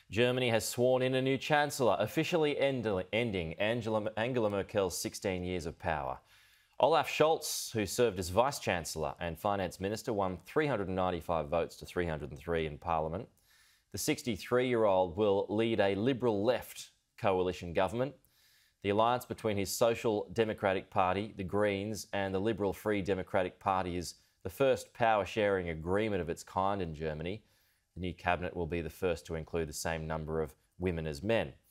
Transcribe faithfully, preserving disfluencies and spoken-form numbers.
Germany has sworn in a new chancellor, officially end ending Angela, Angela Merkel's sixteen years of power. Olaf Scholz, who served as vice-chancellor and finance minister, won three hundred ninety-five votes to three hundred three in parliament. The sixty-three-year-old will lead a Liberal-left coalition government. The alliance between his Social Democratic Party, the Greens, and the Liberal Free Democratic Party is the first power-sharing agreement of its kind in Germany. The new cabinet will be the first to include the same number of women as men.